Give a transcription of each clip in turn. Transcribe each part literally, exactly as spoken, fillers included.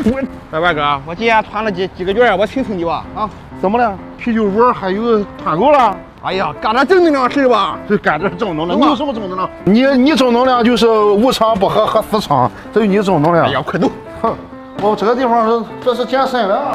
我，哎，万哥，我今天团了几几个月，我请请你吧啊！ 怎么了？啤酒窝还有团购了？ 哎呀，干点正能量事吧！ 就干点正能量。你有什么正能量？你你正能量就是无厂不喝喝私厂，这是你正能量。 哎呀，快走！ 哼，我这个地方是这是健身的。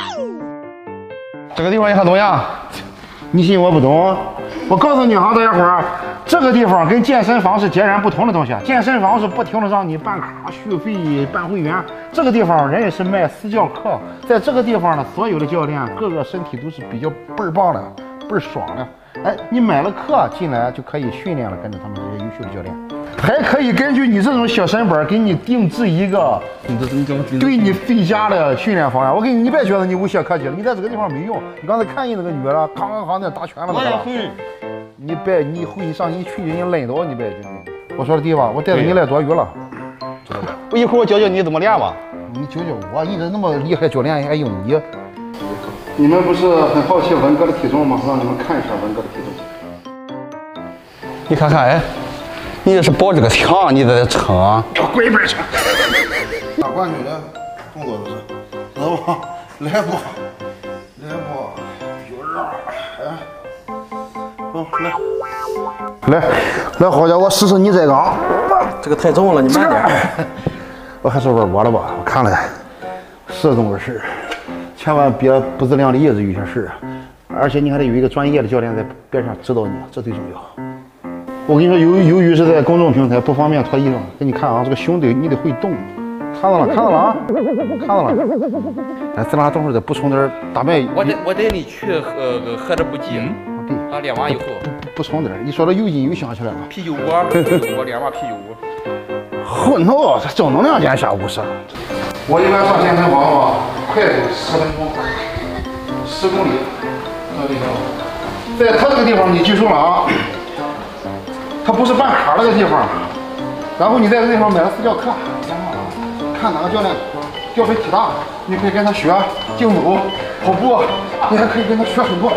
这个地方也很怎么样？ 你信我不懂？我告诉你哈，大家伙儿，这个地方跟健身房是截然不同的东西。健身房是不停的让你办卡、续费、办会员，这个地方人家是卖私教课。在这个地方呢，所有的教练个个身体都是比较倍儿棒的，倍儿爽的。哎，你买了课进来就可以训练了，跟着他们这些优秀的教练，还可以根据你这种小身板给你定制一个对你最佳的训练方案。我给你，你别觉得你无懈可击了，你在这个地方没用。你刚才看见那个女的，康康康那打拳了， 我也会。 你别，你回去上你去给你扔倒，你别。我说的对吧？我带着你来多余了。 我一会儿我教教你怎么练吧。 你教教我，你这那么厉害教练还用你？你们不是很好奇文哥的体重吗？让你们看一下文哥的体重。 你看看，哎，你这是抱着个墙，你在这撑啊？ 要跪一边去。打冠军的动作都是，知道吧？来不，来不，有热，哎，好来，来来，好家伙，试试你这个。 这个太重了，你慢点。 我还是玩我的吧，我看了，是这么回事。千万别不自量力，这有些事，而且你还得有一个专业的教练在边上指导你，这最重要。我跟你说，由由于是在公众平台，不方便脱衣裳，给你看啊，这个胸得你得会动，看到了，看到了啊，看到了。哎，咱俩等会儿再补充点大麦。 我带我带你去喝喝着补给。 嗯，对。 啊，练完以后补充点。一说到有劲又想起来了。 啤酒窝，啤酒窝，练完啤酒窝。 混头，这正能量减下五十。我一般上健身房吧，快走十分钟，十公里，那就行了。在他这个地方，你记住了啊，他不是办卡那个地方。然后你在这个地方买了私教课，看哪个教练吊腿体大，你可以跟他学竞走、跑步，你还可以跟他学很多。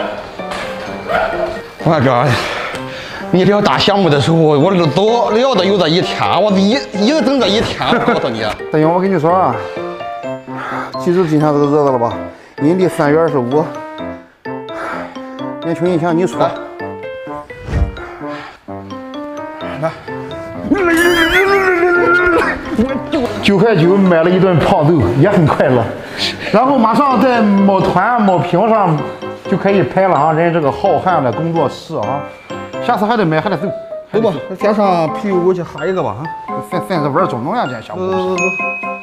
万哥，你聊大项目的时候，我都聊的有这一天，我一一直等这一天。我告诉你， 大勇，我跟你说啊。记住今天这个日子了吧？阴历三月二十五，年穷人想你出。来，九块九买了一顿胖豆，也很快乐。然后马上在某团某屏上就可以拍了啊，人家这个浩瀚的工作室啊。下次还得买，还得走。 走吧，先上啤酒屋去喝一个吧啊！ 散散着玩，总能量减下。 走走走走。